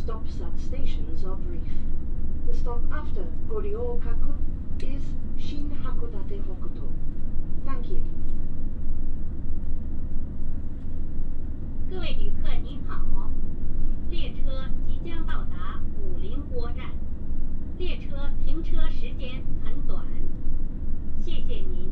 stops at stations are brief. The stop after Goryokaku is Shin Hakodate Hokuto. Thank you. 各位旅客您好，列车即将到达武林郭站，列车停车时间很短，谢谢您。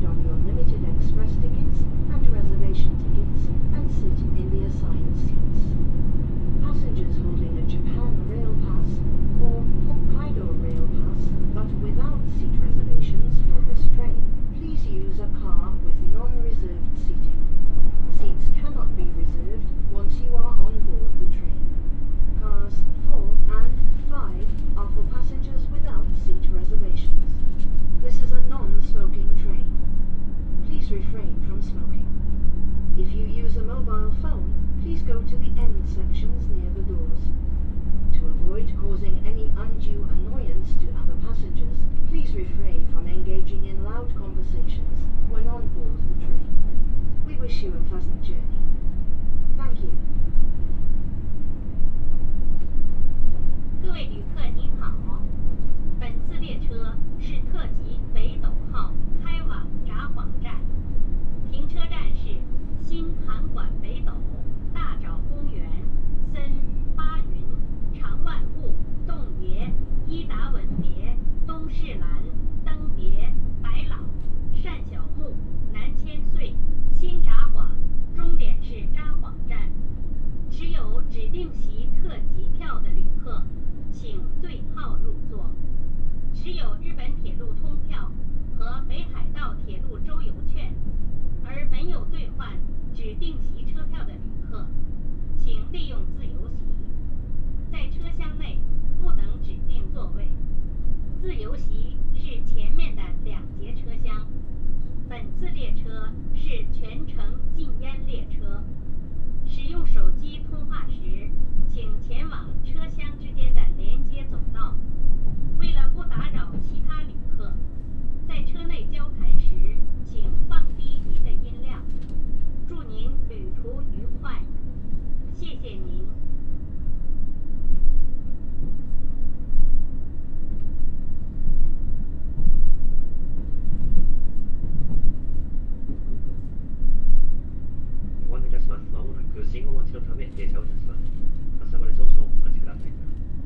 on your limited express tickets and reservation tickets and sit in the assigned seats. Passengers holding a Japan Rail Pass or Hokkaido Rail Pass but without seat reservations for this train, please use a car with non-reserved seating. Seats cannot be reserved once you are on board the train. Cars 4 and 5 are for passengers without seat reservations. This is a non-smoking train. Please refrain from smoking. If you use a mobile phone, please go to the end sections near the doors. To avoid causing any undue annoyance to other passengers, please refrain from engaging in loud conversations when on board the train. We wish you a pleasant journey. Thank you. 各位旅客您好，本次列车是特急北斗号开往札幌站，停车站是新函馆北斗、大沼公园、森、巴云、长万部、洞爷、伊达文别、东势兰、登别、白老、单小木、南千岁、新札幌，终点是札幌站。持有指定席特急票的旅客，请对号入座。持有日本铁路通票和北海道铁路周游券，而没有兑换指定席车票的旅客，请利用自由席。在车厢内不能指定座位。自由席是前面的2节车厢。本次列车是全程禁烟列车。使用手机通话时，请前往车厢之间的连接走道。为了不打扰其他旅客，在车内交谈时，请放低您的音量。祝您旅途愉快，谢谢您。 ご案内いたします。まもなく信号待ちのため停車をいたします。発車まで少々お待ちください。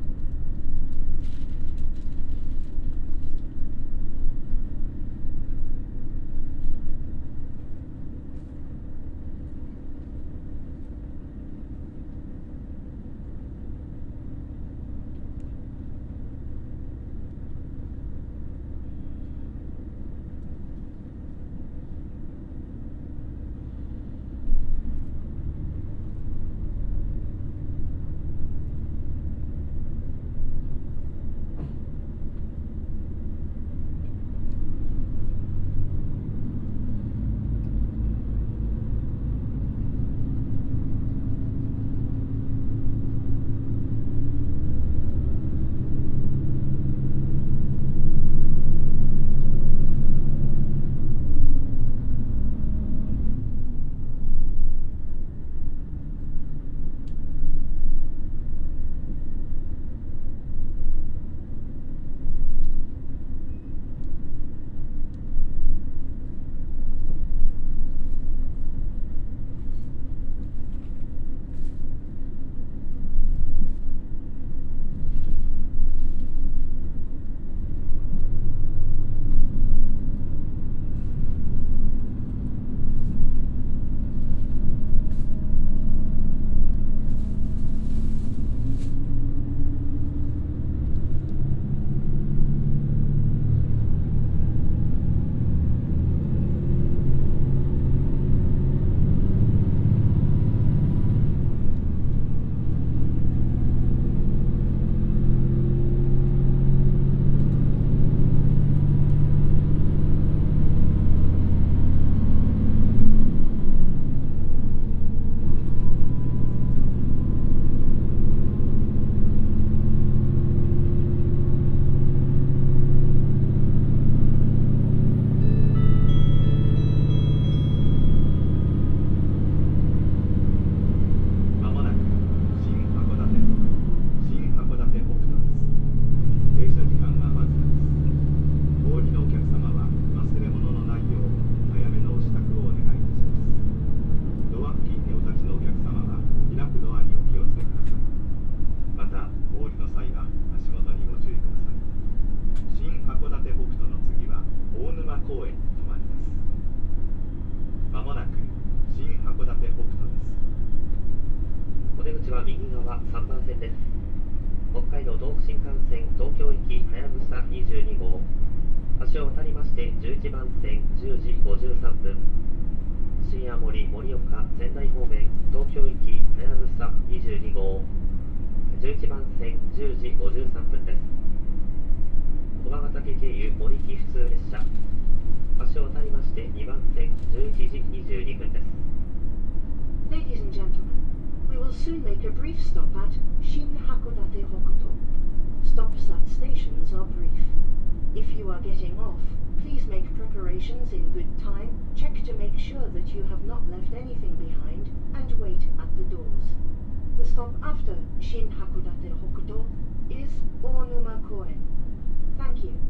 11番線10時53分、新青森盛岡仙台方面東京行きはやぶさ22号、11番線10時53分です。駒ヶ岳経由森木普通列車、橋を渡りまして2番線11時22分です。 Ladies and gentlemen, we will soon make a brief stop at Shin Hakodate Hokuto. Stops at stations are brief. If you are getting off, please make preparations in good time, check to make sure that you have not left anything behind, and wait at the doors. The stop after Shin Hakodate Hokuto is Onuma Koen. Thank you.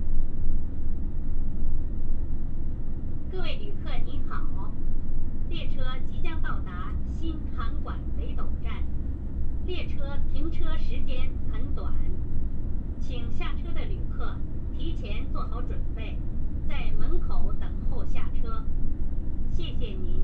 各位旅客您好，列车即将到达新函馆北斗站，列车停车时间很短，请下车的旅客提前做好准备，在门口等候下车。谢谢您。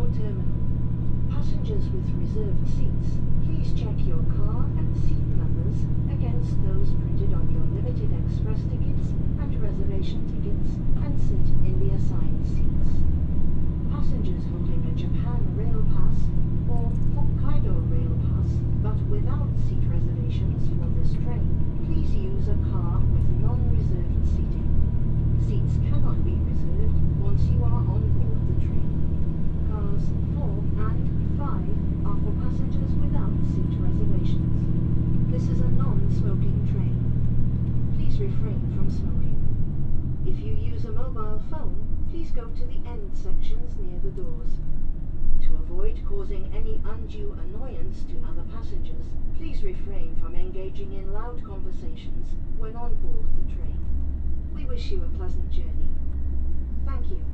Passengers with reserved seats, please check your car and seat numbers numbers against those printed on your limited express tickets and reservation tickets and sit in the assigned seats. Passengers holding a Japan Rail Pass or Hokkaido Rail Pass but without seat reservations for this train, please use a car with non-reserved seating. Seats cannot be reserved once you are on board the train. Cars 4 and 5 are for passengers without seat reservations. This is a non-smoking train. Please refrain from smoking. If you use a mobile phone, please go to the end sections near the doors. To avoid causing any undue annoyance to other passengers, please refrain from engaging in loud conversations when on board the train. We wish you a pleasant journey. Thank you.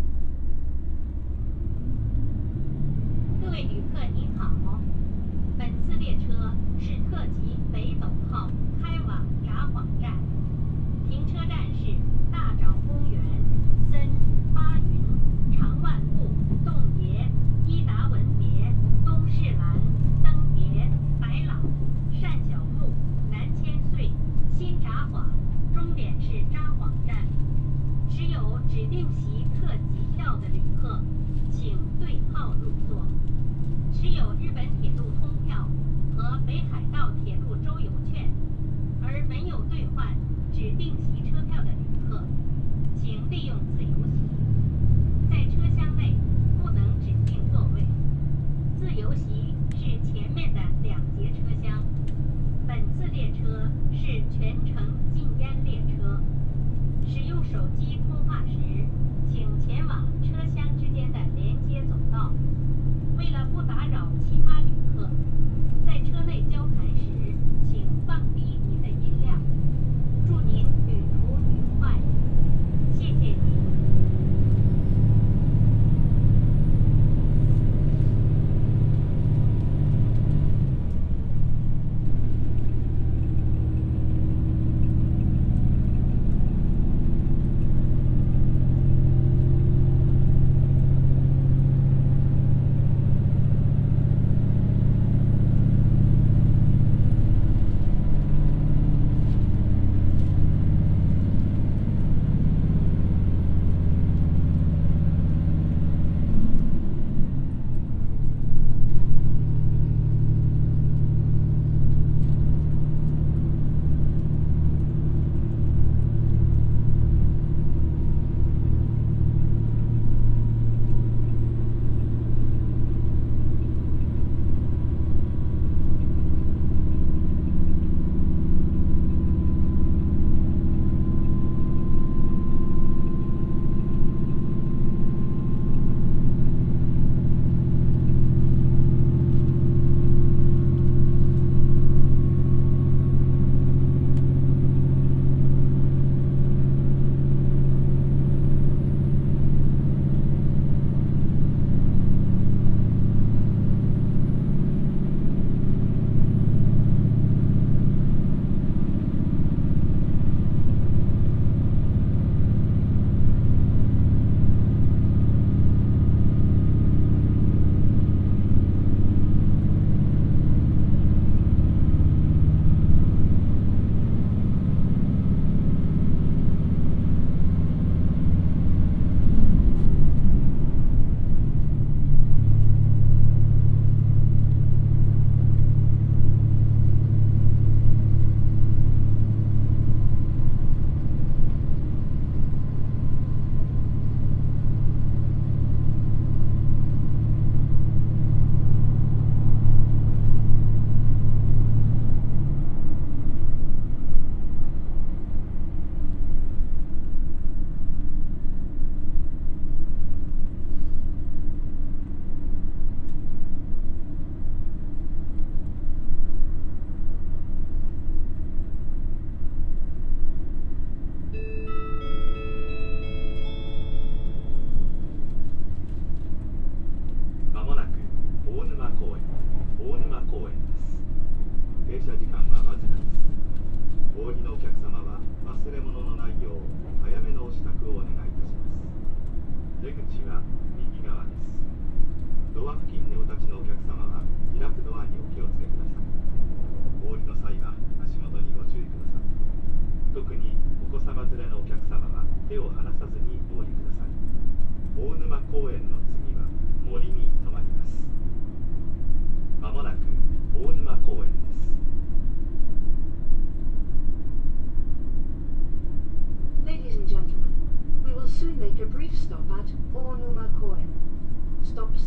各位旅客您好，本次列车是特急北斗号开往札幌站，停车站是大沼公园、森、八云、长万部、洞爷、伊达文别、东势兰、登别、白老、单小木、南千岁、新札幌，终点是札幌站。持有指定席特急票的旅客，请对号入座。持有日本铁路通票和北海道铁路周游券，而没有兑换指定席车票的旅客，请利用自由席。在车厢内不能指定座位。自由席是前面的2节车厢。本次列车是全程禁烟列车。使用手机通话时，请前往车厢之间的连接走道。为了不打扰其他旅客，在车内交谈时，请放低您的音量。祝您旅途愉快，谢谢您。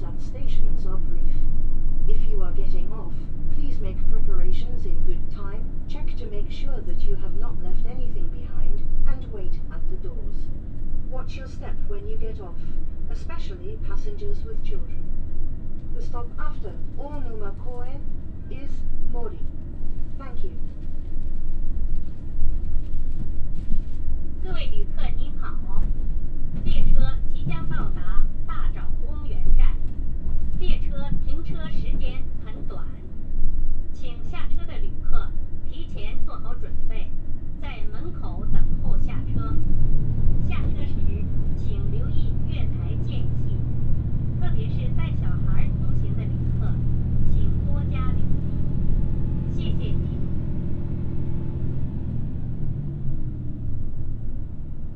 at stations are brief. If you are getting off, please make preparations in good time, check to make sure that you have not left anything behind, and wait at the doors. Watch your step when you get off, especially passengers with children. The stop after Onuma Koen is Mori. Thank you. 各位旅客您好，列车即将到达大沼公园站，列车停车时间很短，请下车的旅客提前做好准备，在门口等候下车。下车时请留意月台间隙，特别是带小孩同行的旅客，请多加留意。谢谢您。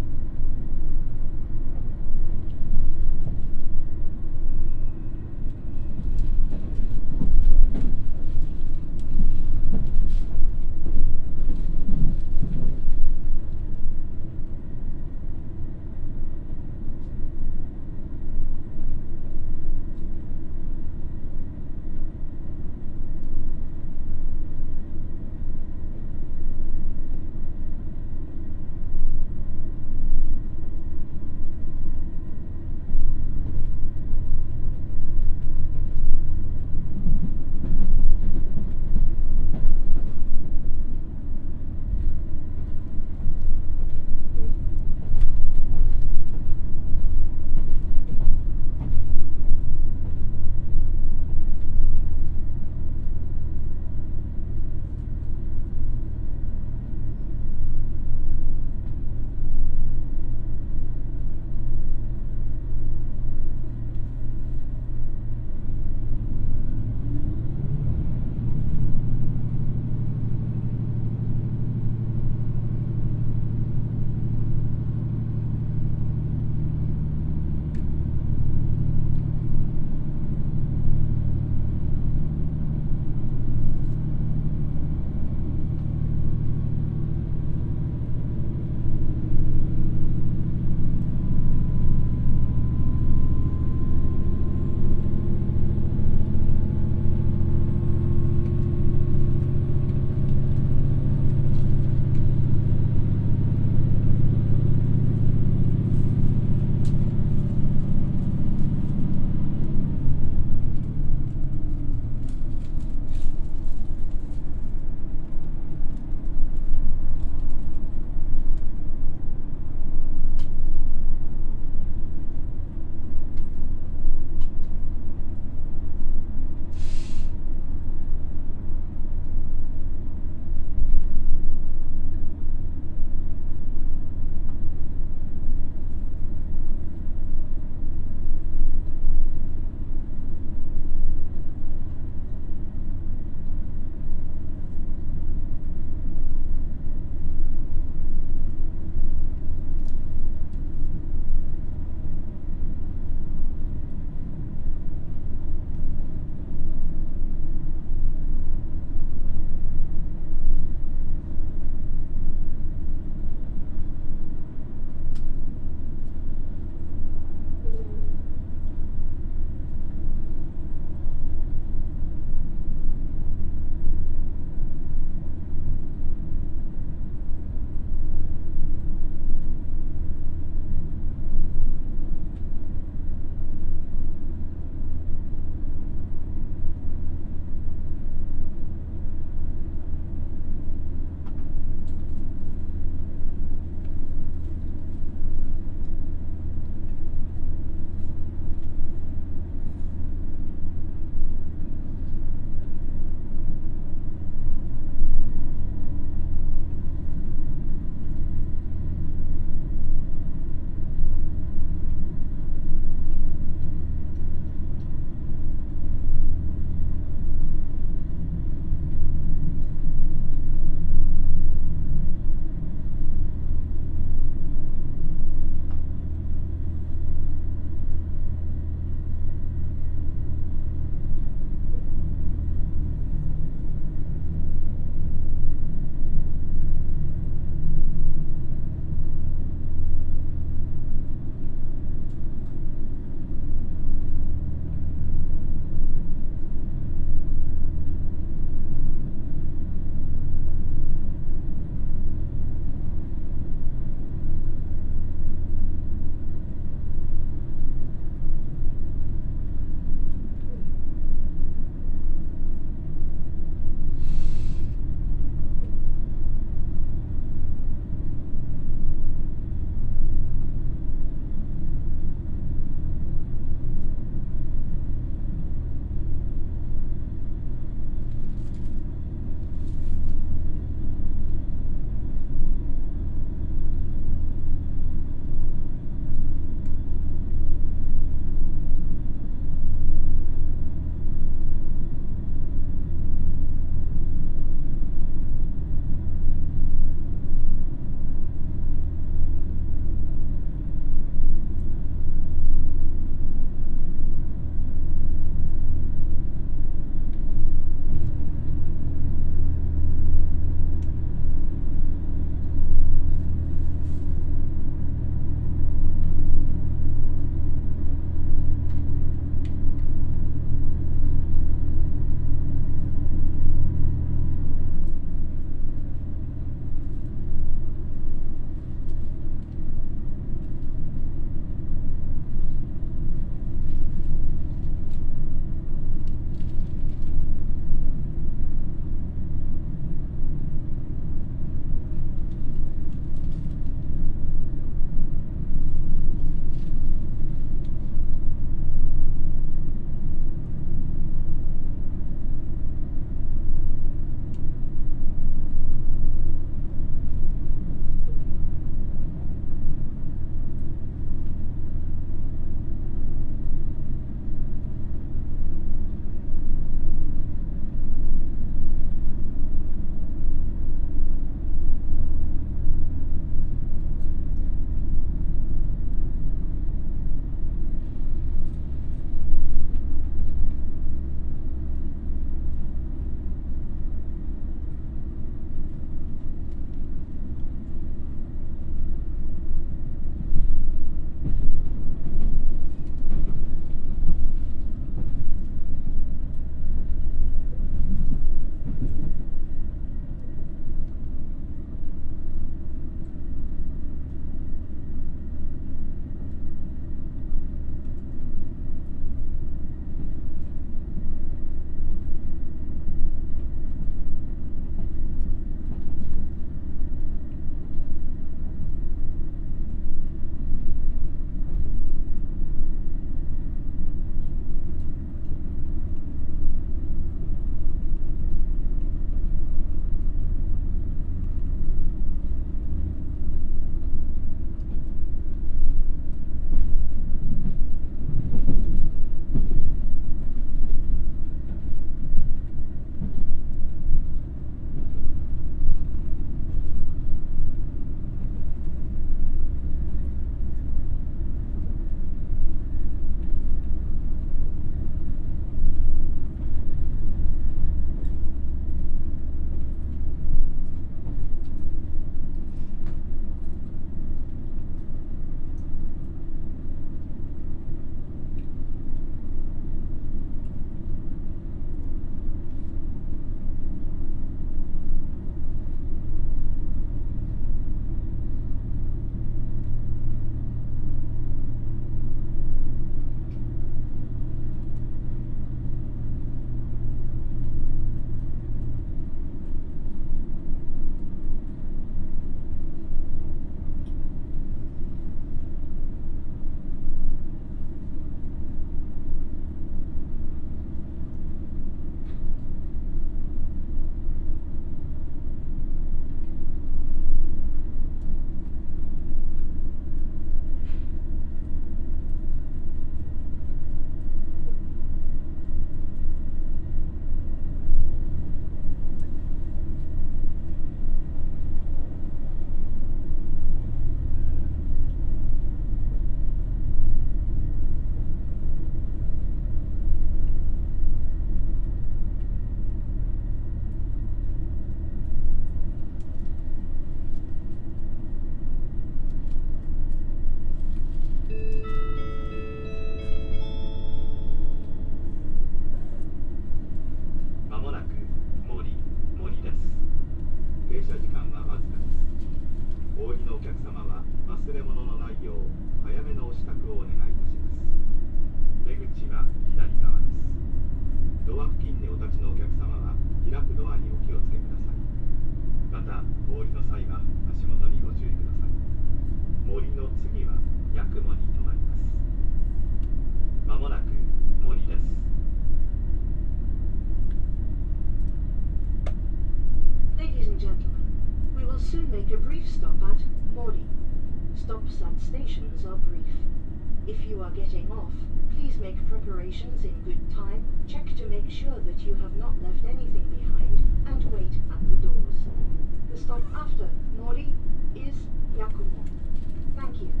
are getting off, please make preparations in good time, check to make sure that you have not left anything behind, and wait at the doors. The stop after Mori is Yakumo. Thank you.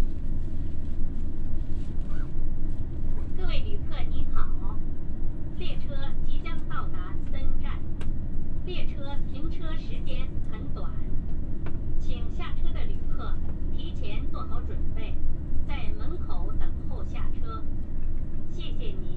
各位旅客您好，列车即将到达森站，列车停车时间很短，请下车的旅客提前做好准备，在门口等候下车。谢谢您。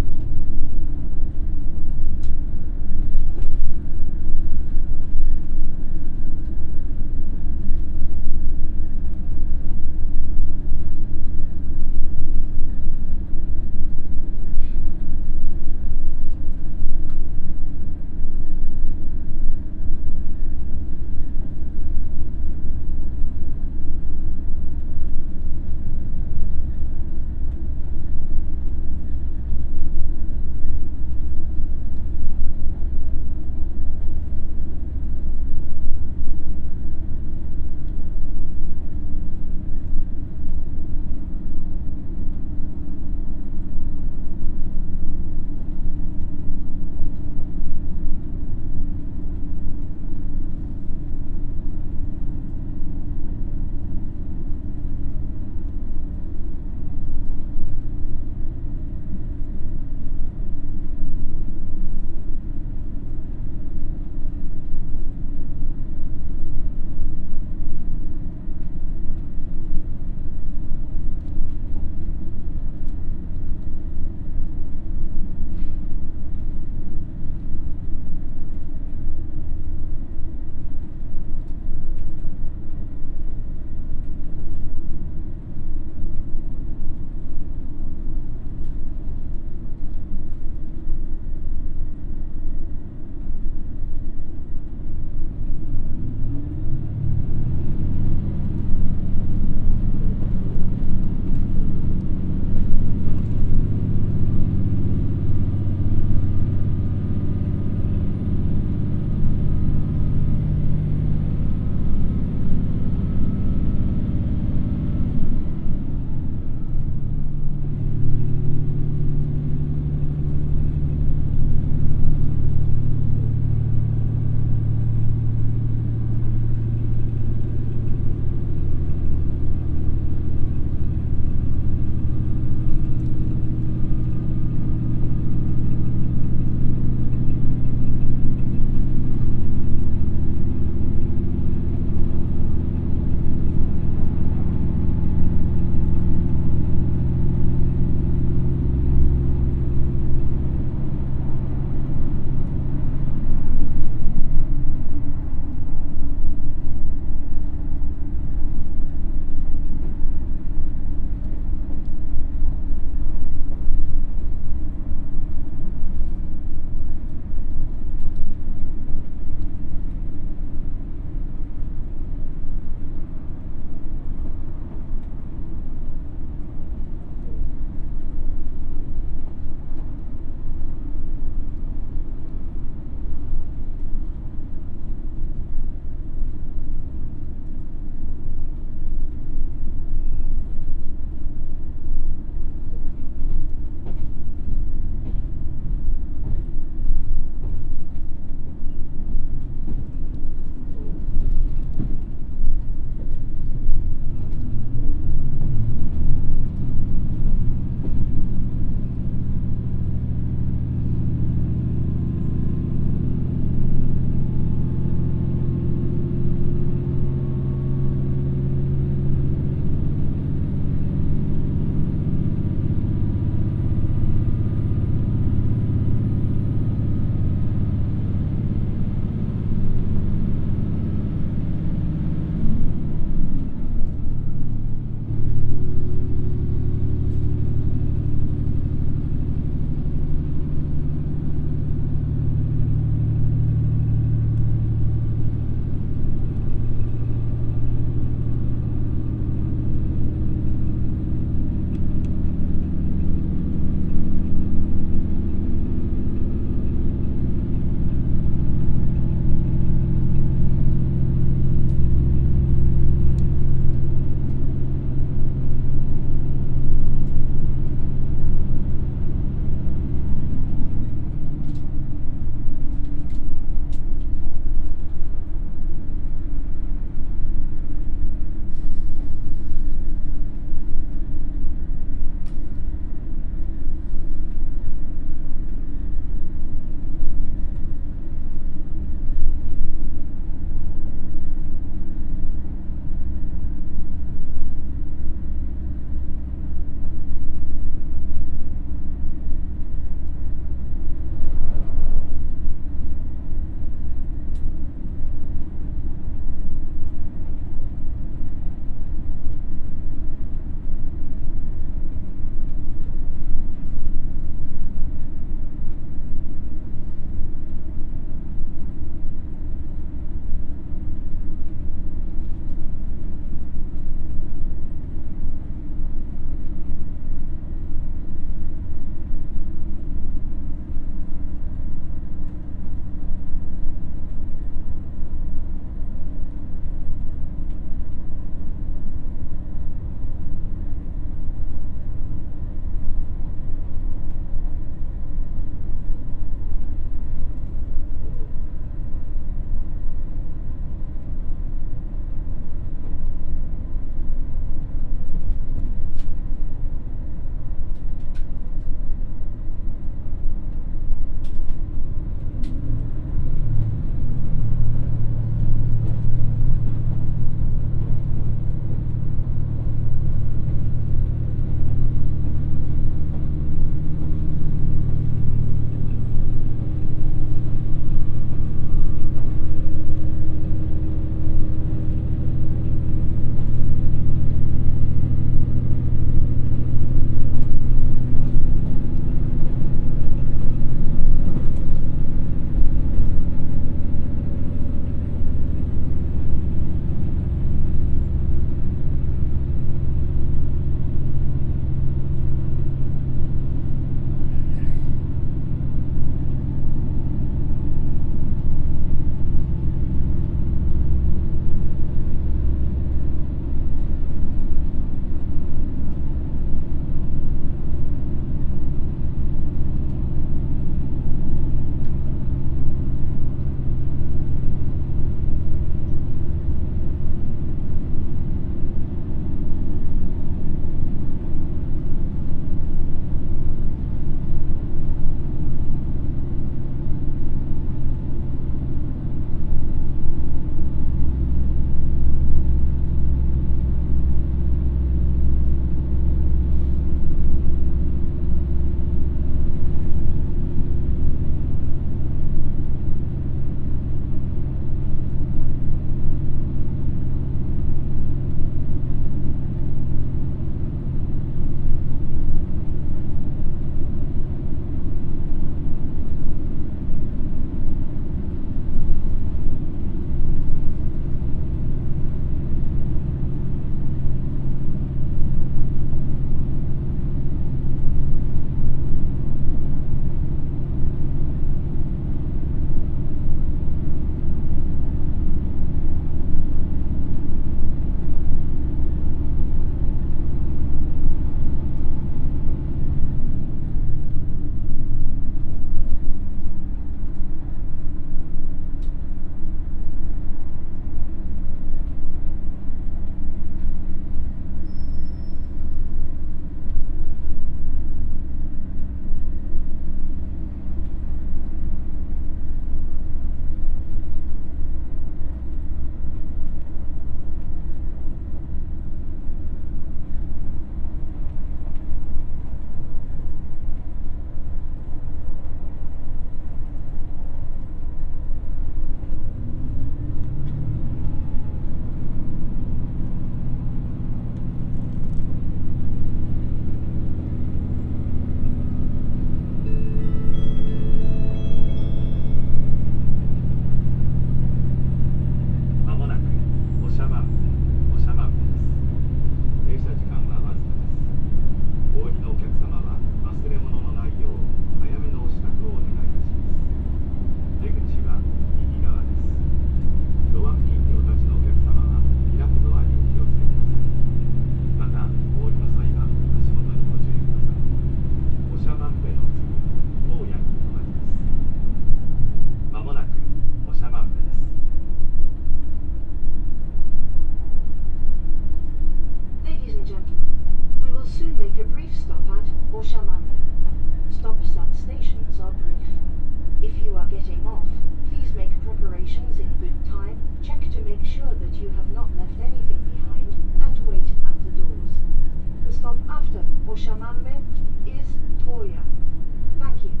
to make sure that you have not left anything behind and wait at the doors. The stop after Oshamambe is Toya. Thank you.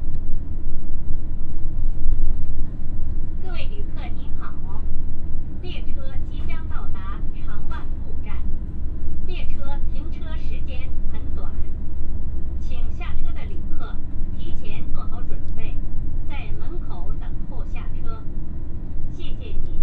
各位旅客您好，列车即将到达长万部站，列车停车时间很短，请下车的旅客提前做好准备，在门口等候下车。谢谢您。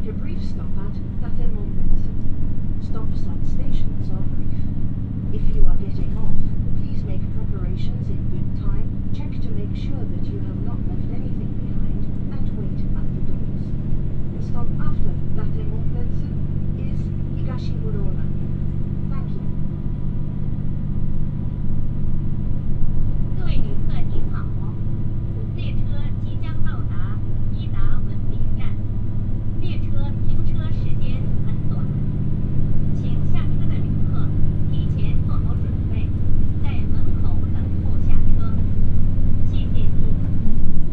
make a brief stop at Datemon-Benson. Stops at stations are brief. If you are getting off, please make preparations in good time, check to make sure that you have not left anything behind, and wait at the doors. The stop after Datemon-Benson is Higashimuro-Ran. Thank you. 各位旅客您好，列车即将到达伊达文别站，列车停车时间很短，请下车的旅客提前做好准备，在门口等候下车。谢谢您。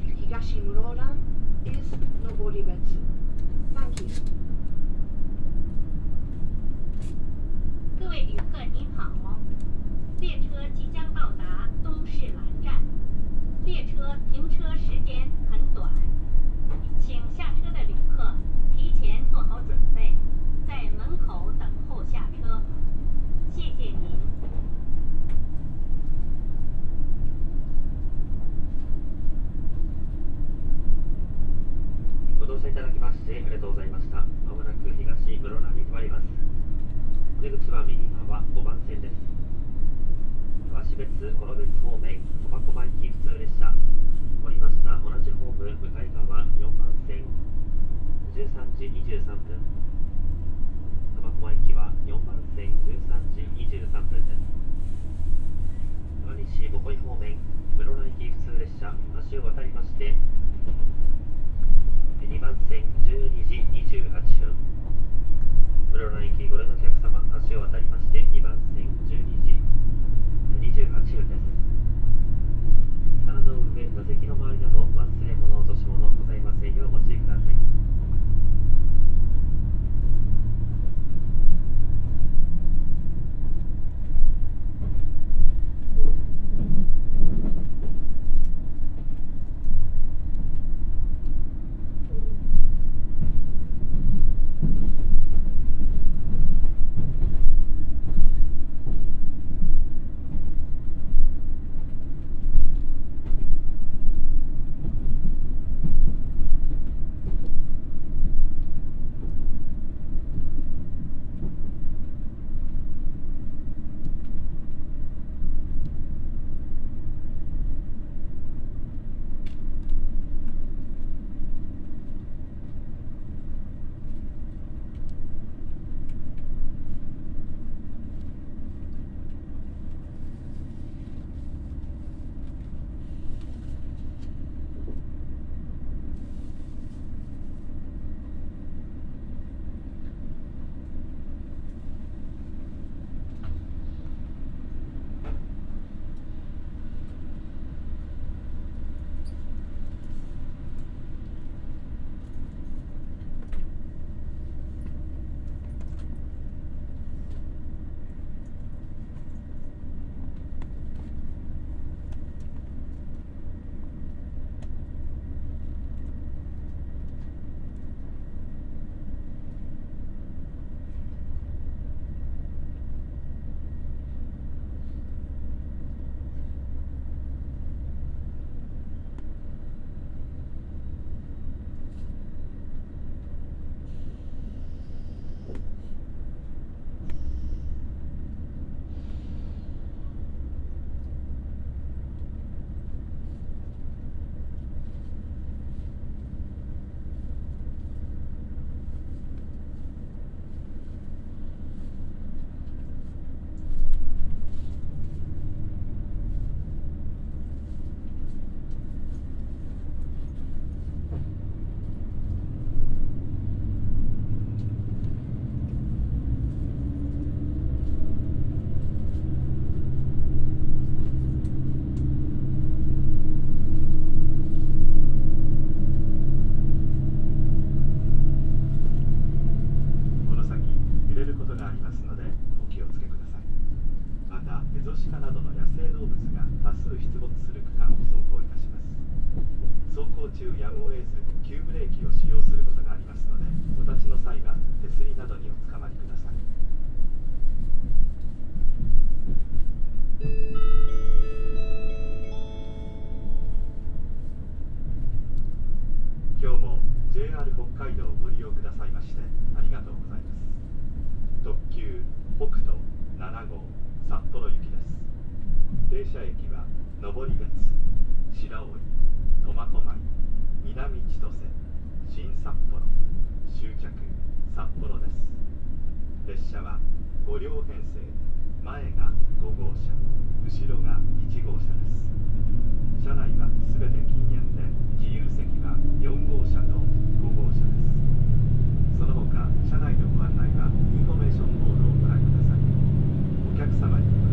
Higashimuroran is Noboribetsu. Thank you. 各位旅客您好，列车即将到达东势兰站，列车停车时间很短，请下车的旅客提前做好准备，在门口等候下车。谢谢您。 ご乗車いただきましてありがとうございました。まもなく東室蘭に停まります。お出口は右側5番線です。川標別、幌別方面、苫小牧行き普通列車。降りました同じホーム向かい側4番線、13時23分。苫小牧行きは4番線13時23分です。川西ボコイ方面、室蘭行き普通列車、橋を渡りまして、2番線12時28分。室蘭行きご利用のお客様、橋を渡りまして2番線12時28分です。棚の上、座席の周りなど忘れ物、落とし物ございませんようご注意ください。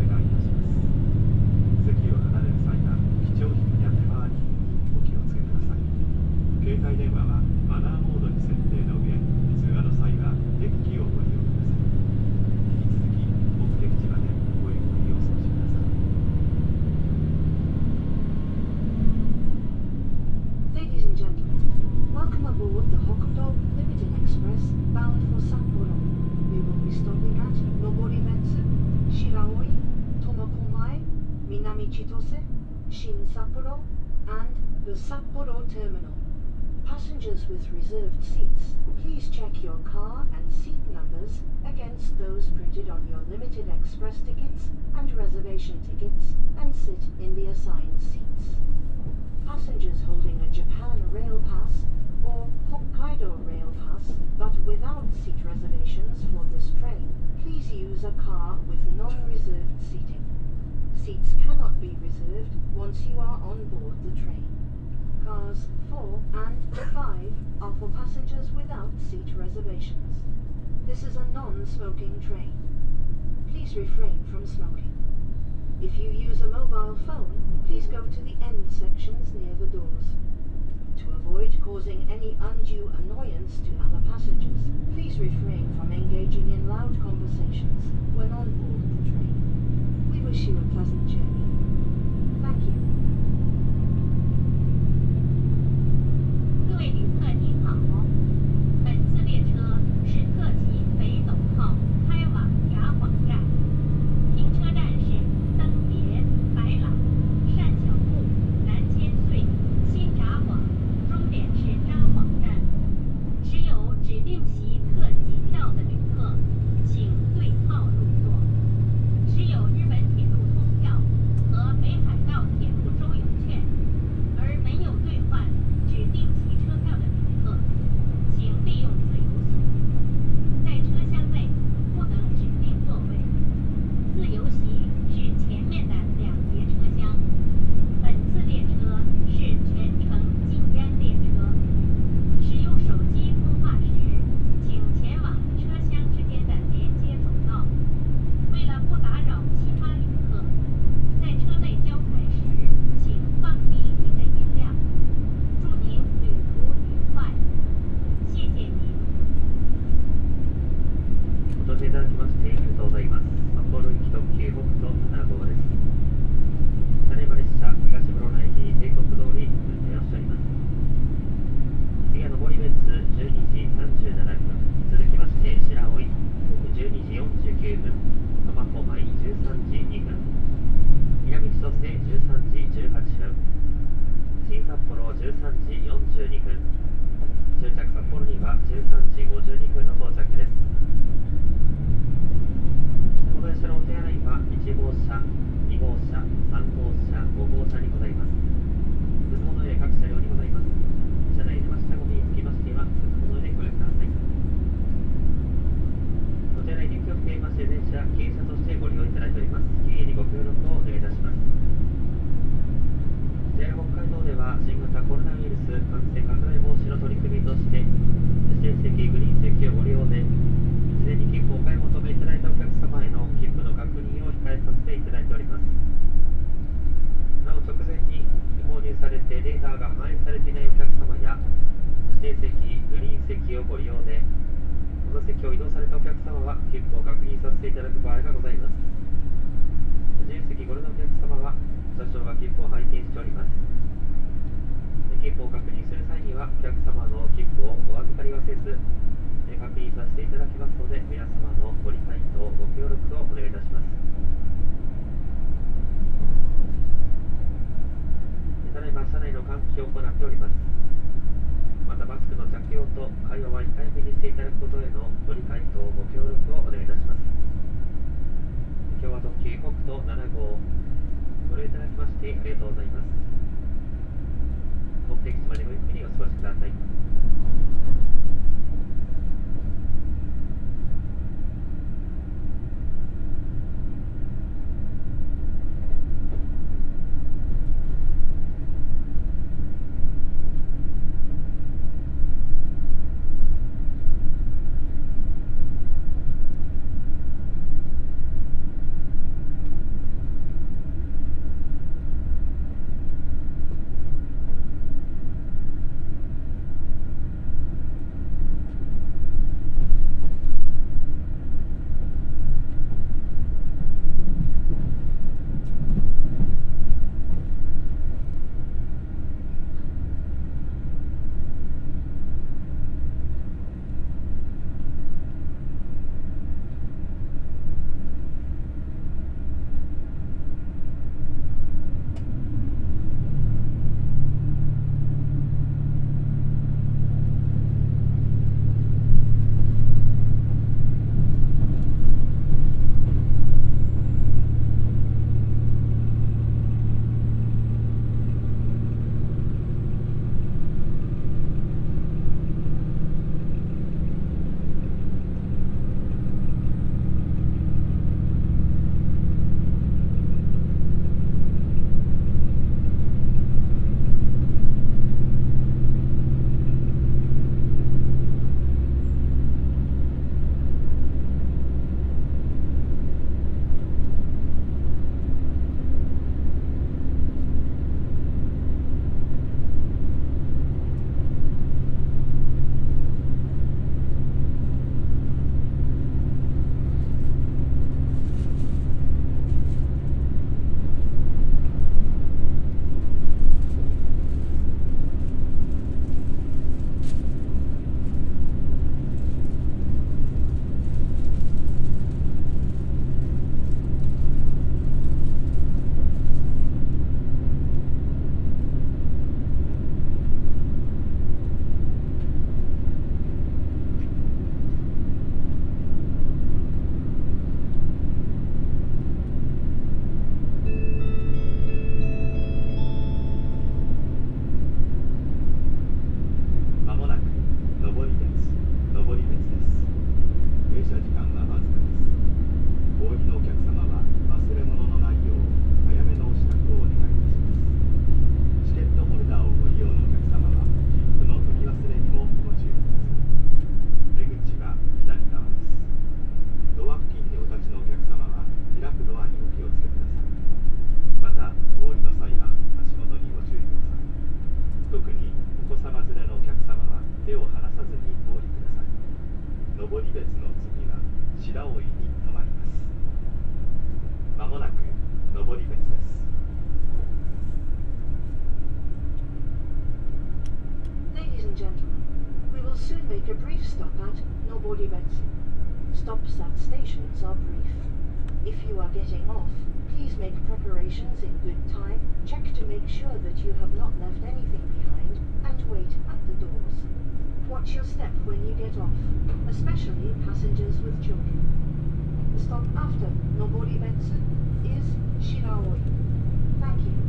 席を離れる際は貴重品や手回り品にお気をつけください。 帯電話はマナーモードに設定の上、通話の際はデッキをご利用ください。引き続き目的地までごゆっくりお過ごしください。 Ladies and gentlemen, welcome aboard the Hokuto Limited Express bound for Sapporo. We will be stopping at Noborimetsu, Shiraoi, Tomakomai, Minami Chitose, Shin Sapporo, and the Sapporo Terminal. Passengers with reserved seats, please check your car and seat numbers against those printed on your Limited Express tickets and reservation tickets and sit in the assigned seats. Passengers holding a Japan Rail Pass or Hokkaido Rail Pass but without seat reservations for this train, please use a car with non-reserved seating. Seats cannot be reserved once you are on board the train. Cars 4 and 5 are for passengers without seat reservations. This is a non-smoking train. Please refrain from smoking. If you use a mobile phone, please go to the end sections near the doors. To avoid causing any undue annoyance to other passengers, please refrain from engaging in loud conversations when on board the train. We wish you a pleasant journey. Thank you. 各位旅客您好，本次列车是特急北斗号开往札幌站，停车站是登别、白朗、单小木、南千岁、新札幌，终点是札幌站。持有指定席特急票的旅客，请对号入座。持有日本铁路通票和北海道铁路周游券，而没有兑换指定席车票的旅客，请利用自由席。在车厢内不能指定座位。自由席是前面的2节车厢。本次列车是全程禁烟列车。使用手机通话时，请前往车厢之间的连接走道。为了不打扰其他旅客，在车内交谈时，请放低您的音量。祝您旅途愉快，谢谢您。 ご搭乗いただきましてありがとうございます。札幌行き特急北斗7号です。ただいま列車東室蘭駅定刻通り運転をしております。次は上り別12時37分、続きまして白老12時49分、苫小牧13時2分、南千歳13時18分、新札幌13時42分、終着札幌には13時52分の到着です。この列車のお手洗いは1号車、2号車、3号車、5号車にございます。靴物入れ各車両にございます。車内では下ゴミにつきましては靴物入れご利用ください。お手洗いに気をつけまして電車、軽車としてご利用いただいております。経営にご協力をお願いいたします。JR 北海道では新型コロナウイルス感染拡大防止の取り組みとして指定席グリーン席をご利用で事前に切符をお買い求めいただいたお客様への切符の確認を控えさせていただいております。なお直前に購入されてデータが反映されていないお客様や指定席グリーン席をご利用でお座席を移動されたお客様は切符を確認させていただく場合がございます。自由席ご利用のお客様は車掌が切符を拝見しております。切符を確認する際にはお客様の切符をお預かりはせず確認させていただきますので皆様のご理解とご協力をお願いいたします。ただいま車内の換気を行っております。またマスクの着用と会話は控えめにしていただくことへのご理解とご協力をお願いいたします。今日は特急北斗7号ご利用いただきましてありがとうございます。目的地までごゆっくりお過ごしください。 手を離さずにお降りください。登別の次は白老に停まります。まもなく登別です。 Ladies and gentlemen, we will soon make a brief stop at Noboribetsu. Stops at stations are brief. If you are getting off, please make preparations in good time, check to make sure that you have not left anything behind, and wait at the doors. Watch your step when you get off, especially passengers with children. The stop after Noboribetsu is Shiraoi. Thank you.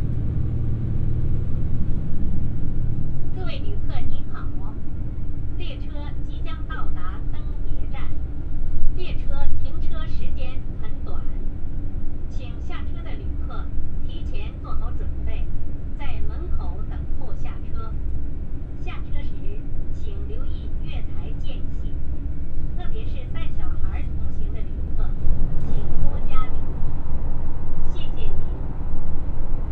各位旅客您好，列车即将到达登别站，列车停车时间很短，请下车的旅客提前做好准备，在门口等候下车。下车时请留意月台间隙，特别是带小孩同行的旅客，请多加留意。谢谢您。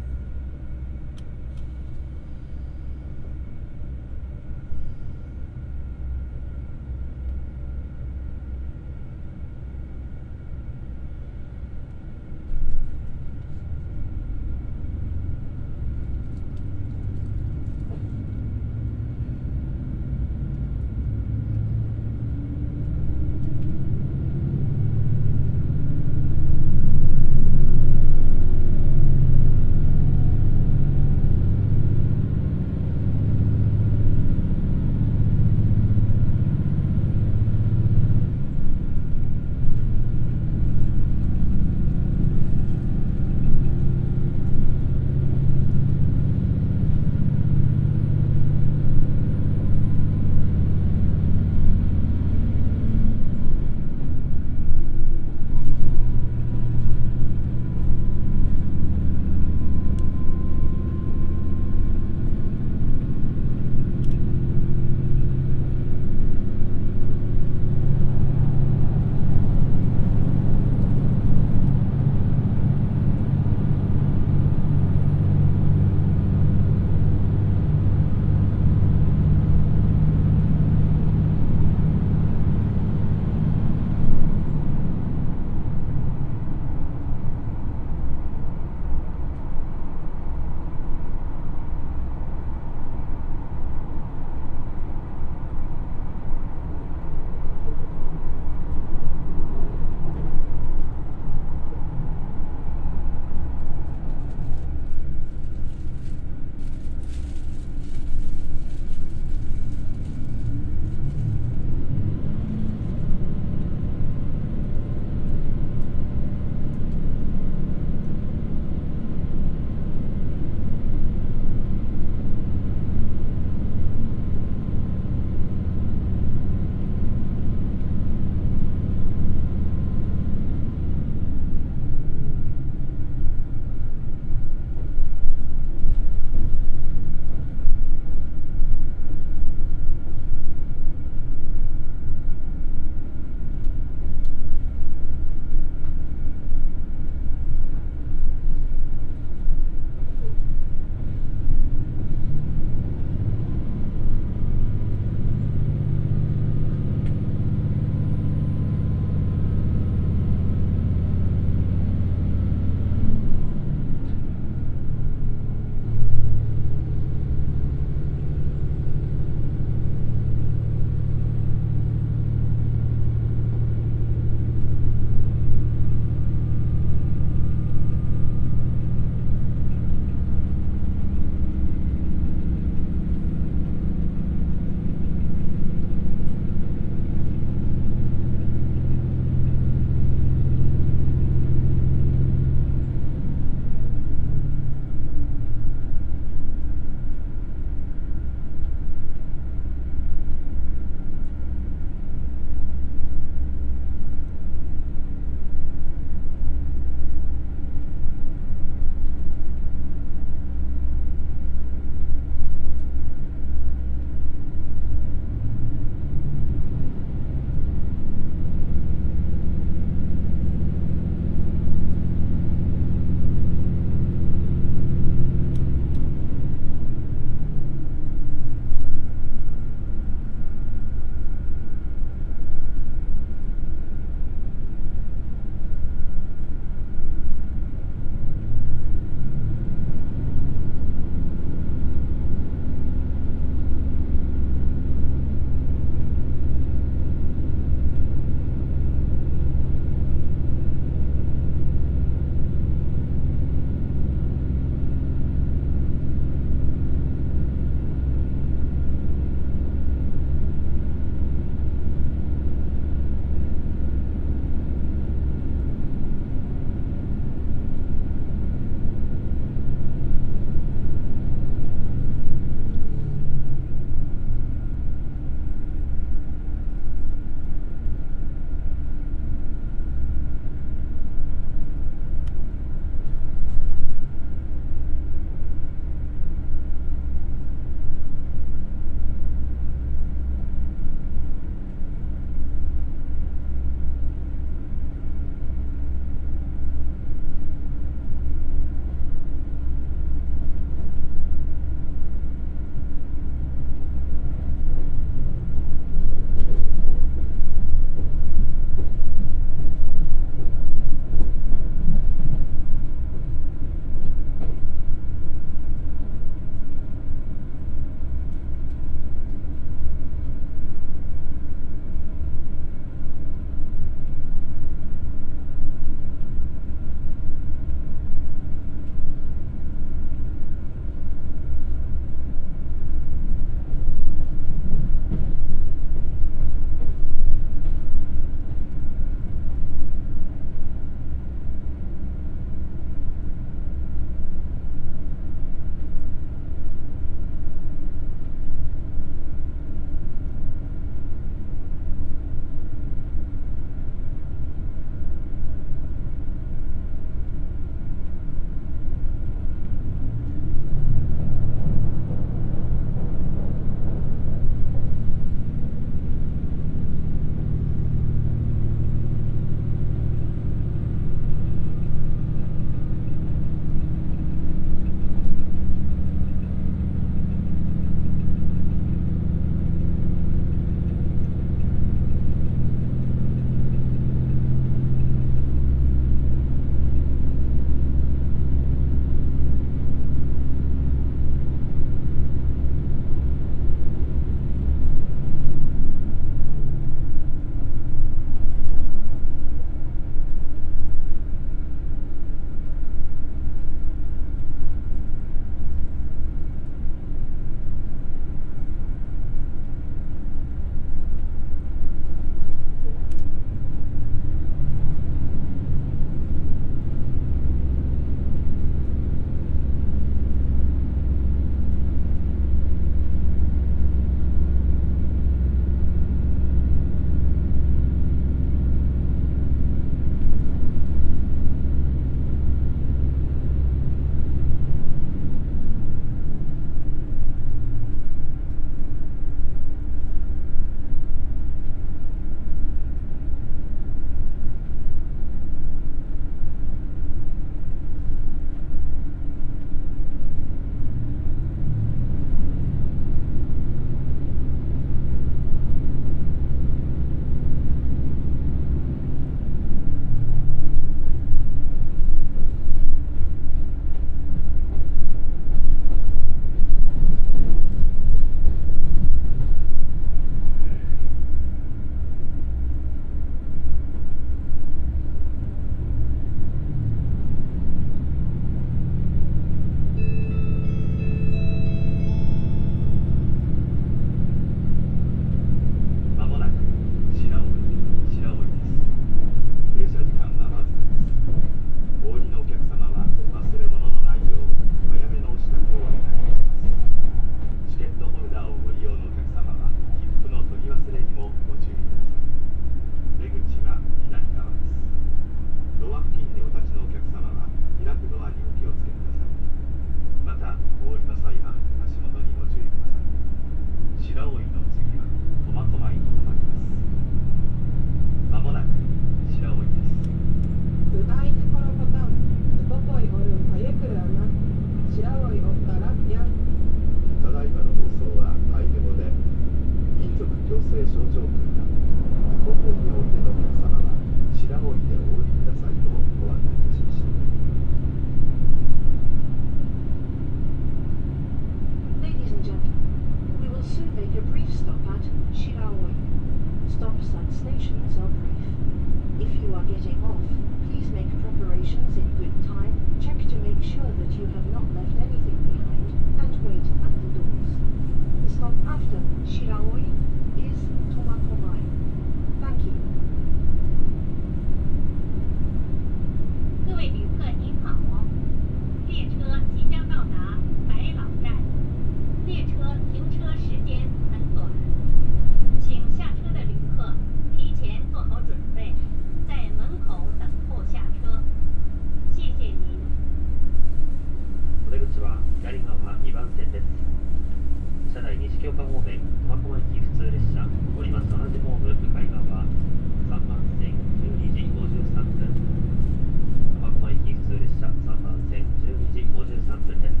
京岡方面苫小牧駅普通列車降ります同じホーム向かい側3番線12時53分苫小牧駅普通列車3番線12時53分です。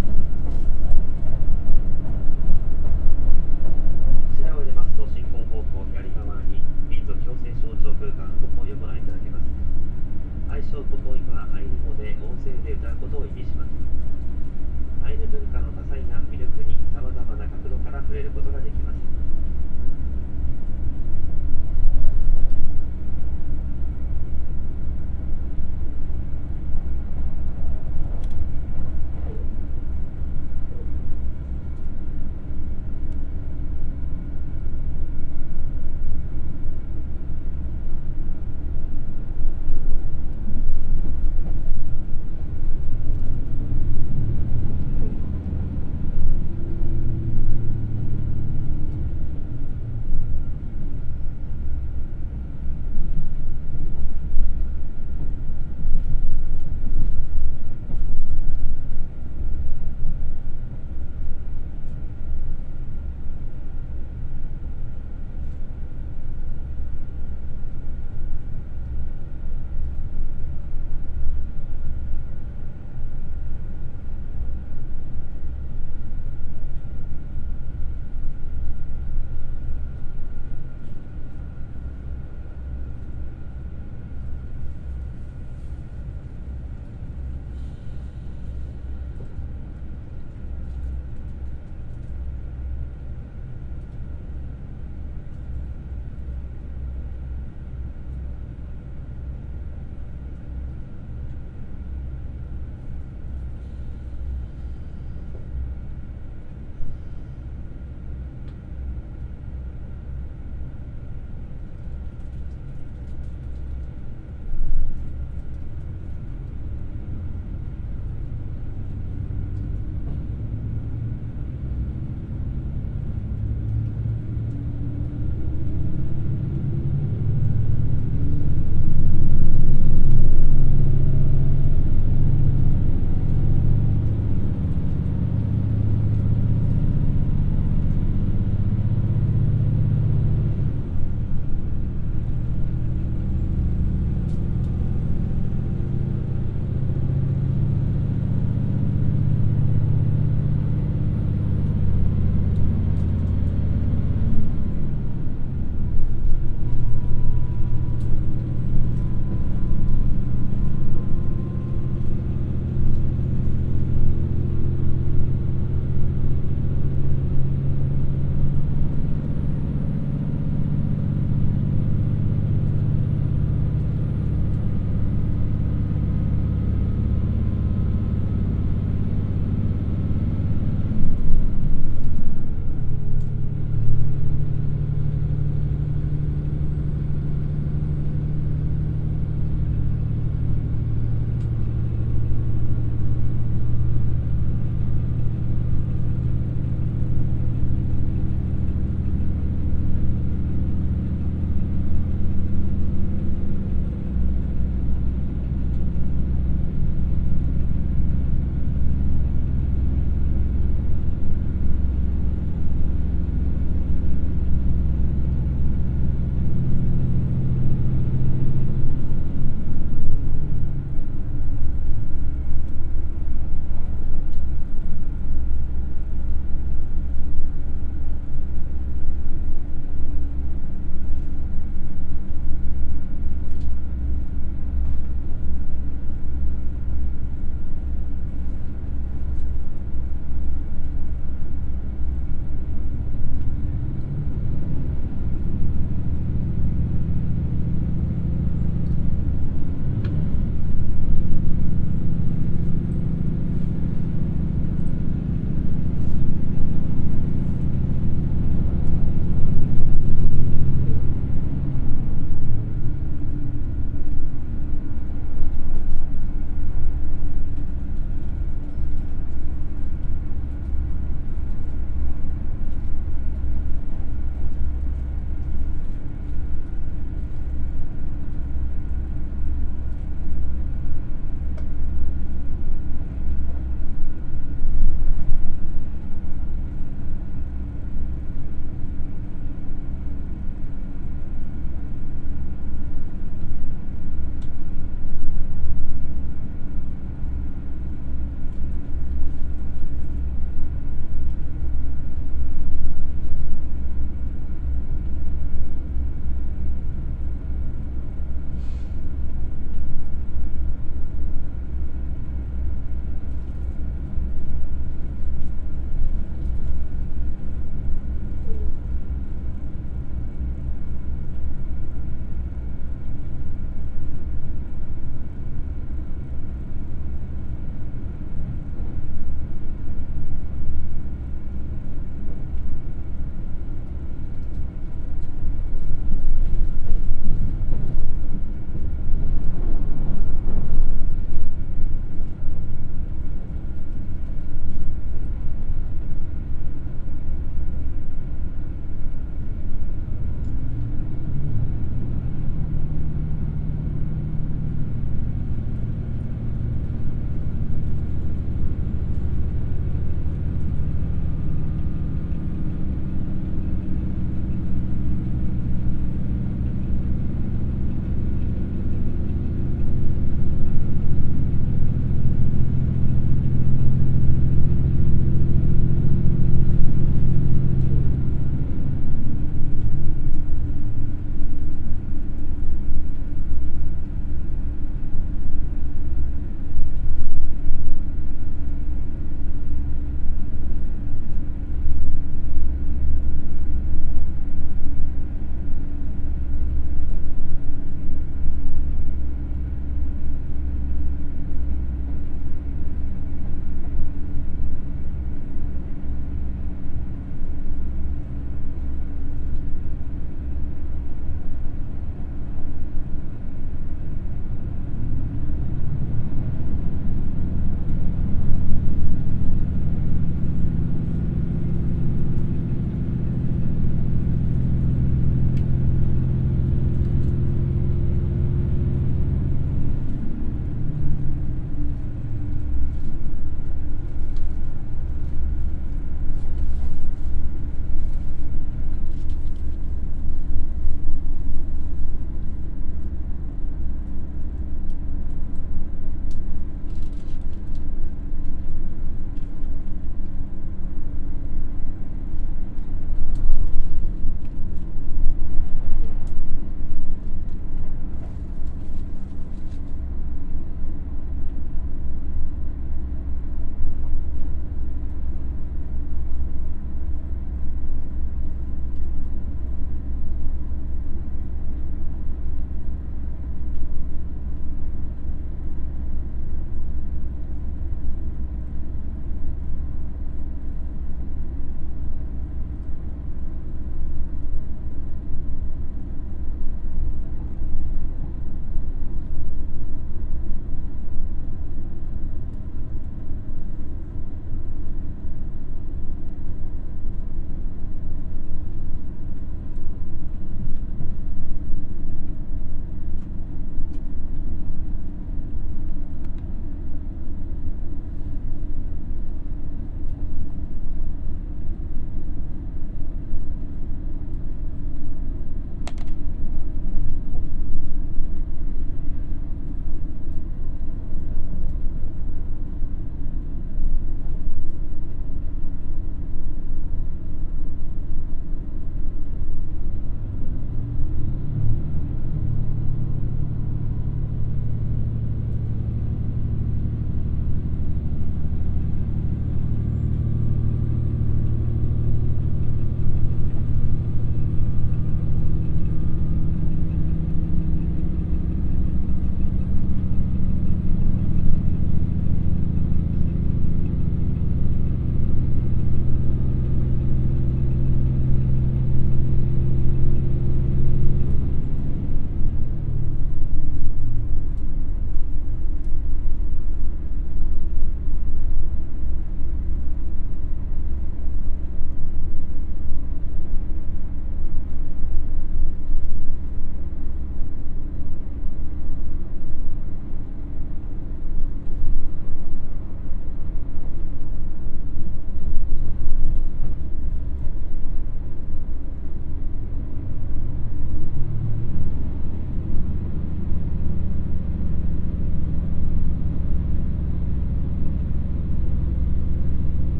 こちらを入れますと進行方向左側に民族共生象徴空間ポポイをご覧いただけます。愛称ポポイはアイヌ語で大勢で歌うことを意味します。アイヌ文化の多彩な魅力にさまざまな角度から触れることができます。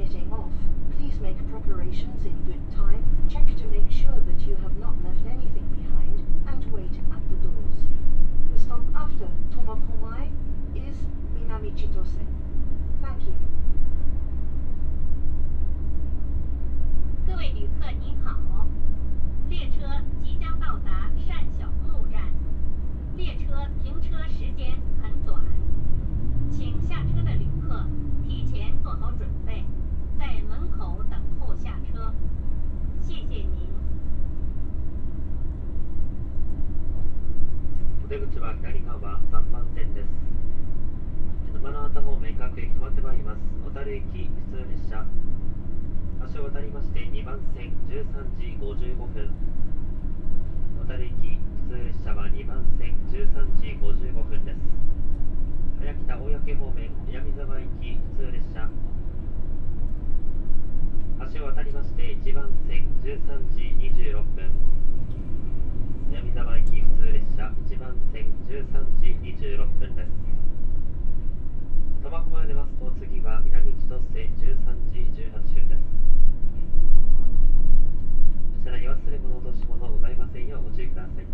getting off, please make preparations in good time, check to make sure that you have not left anything behind, and wait at the doors. The stop after Tomakomai is Minami Chitose. Thank you. 各位旅客您好，列车即将到达单小木站，列车停车时间很短，请下车的旅客提前做好准备，在门口等候下车。谢谢您。 お出口は左側3番線です。沼の端方面各駅止まってまいります。小樽駅普通列車橋を渡りまして2番線13時55分。小樽駅普通列車は2番線13時55分です。早北大焼方面南沢駅普通列車橋を渡りまして1番線13時26分。南沢駅普通列車1番線13時26分です。苫小牧を出ますと次は南千歳13時18分です。車内に忘れ物落とし物ございませんようご注意ください。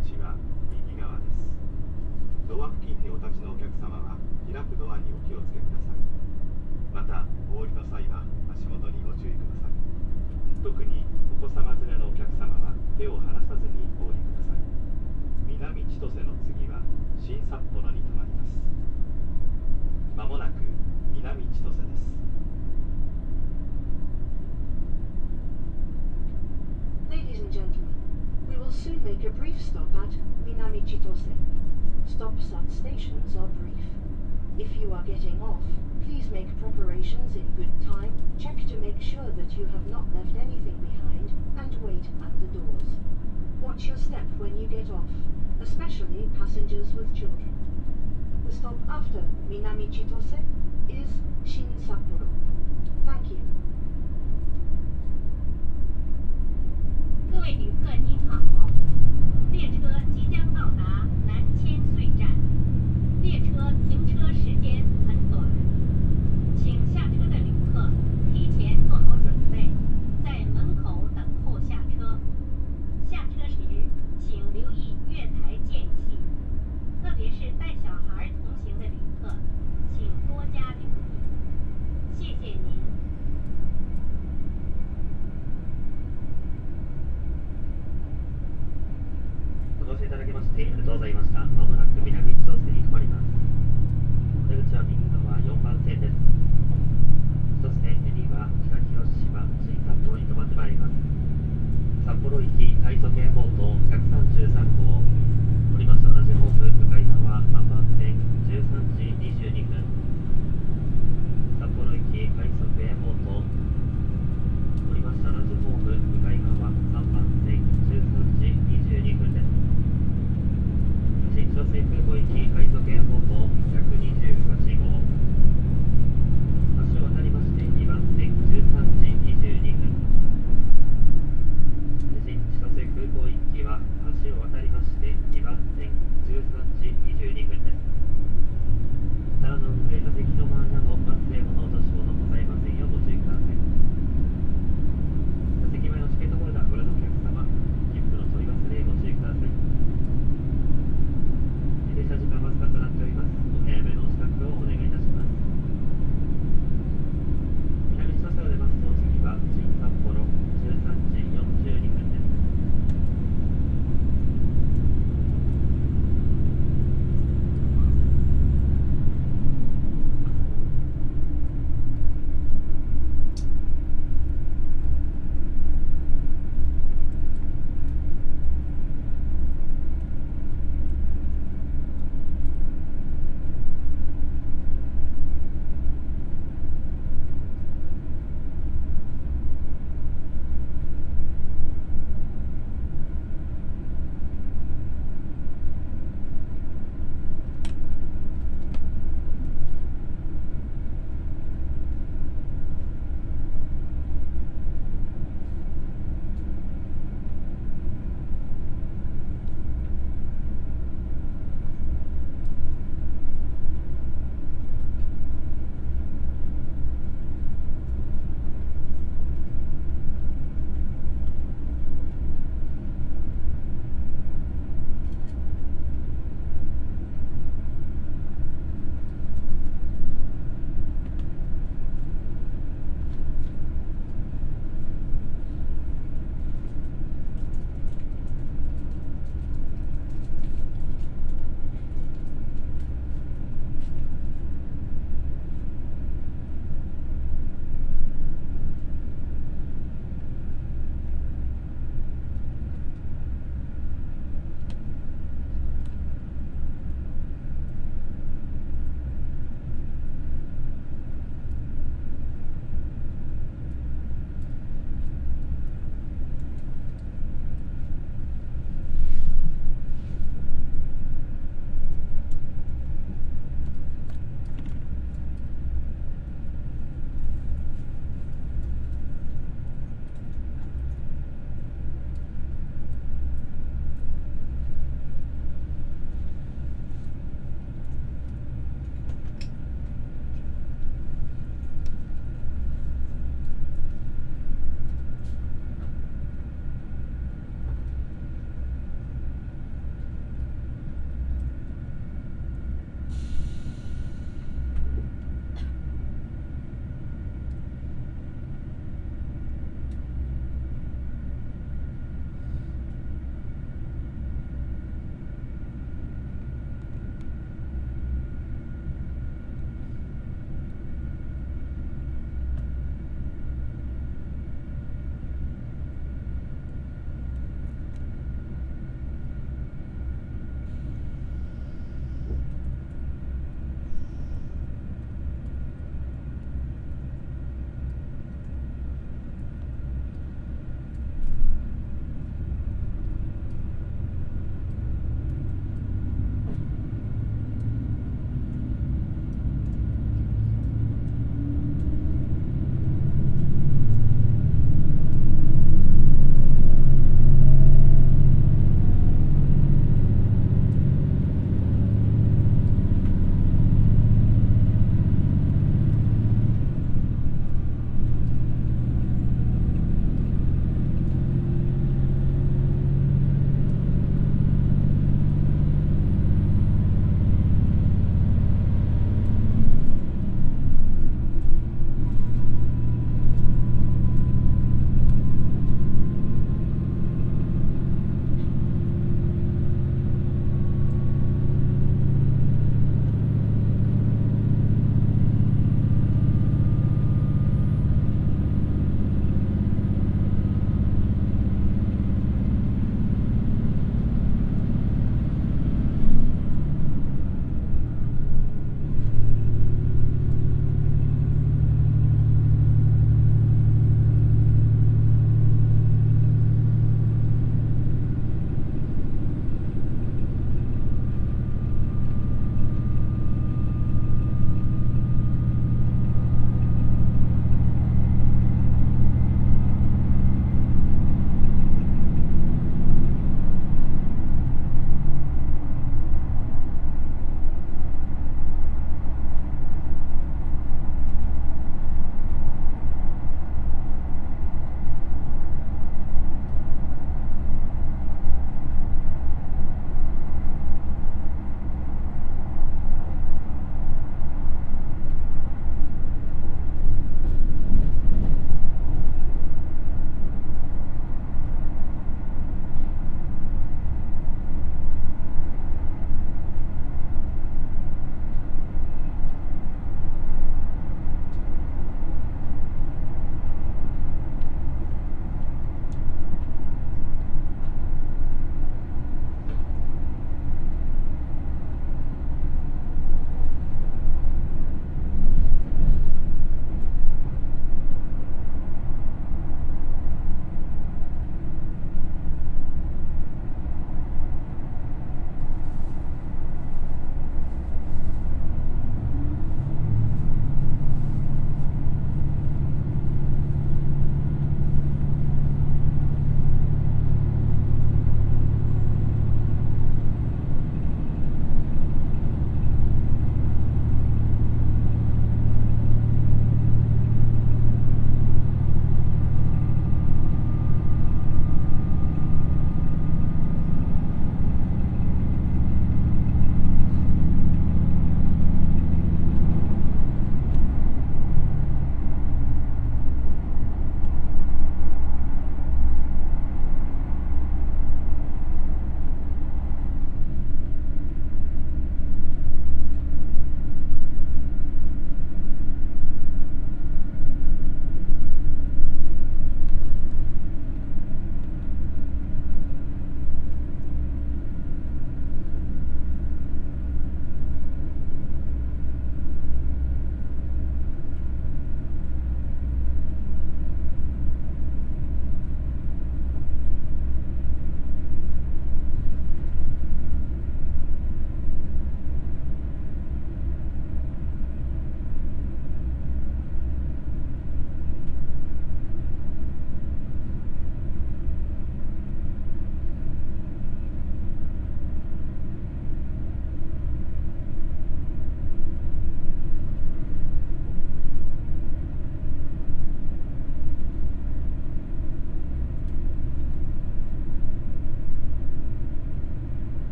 口は右側です。ドア付近にお立ちのお客様は開くドアにお気をつけください。またお降りの際は足元にご注意ください。特にお子様連れのお客様は手を離さずにお降りください。南千歳の次は新札幌に停まります。まもなく南千歳です。 Ladies and gentlemen, we will soon make a brief stop at Minami Chitose. Stops at stations are brief. If you are getting off, please make preparations in good time, check to make sure that you have not left anything behind, and wait at the doors. Watch your step when you get off, especially passengers with children. The stop after Minami Chitose is Shin Sapporo. Thank you. 各位旅客您好，列车即将到达南千岁站，列车停车时间很短，请下车的旅客提前做好准备，在门口等候下车。下车时请留意月台间隙，特别是带小孩同行的旅客，请多加留意。谢谢您。 ご乗車いただきましてありがとうございました。まもなく南千歳に停まります。出口は右側4番線です。一つ線には北広島、新札幌に停まってまいります。札幌行き快速エアポート133号、降りました同じホーム向かい側3番線13時22分。札幌行き快速エアポート、降りました同じホーム向かい側3番線13時22分です。新千歳空港行き快速エアポート128号、橋を渡りまして2番線13時22分。新千歳空港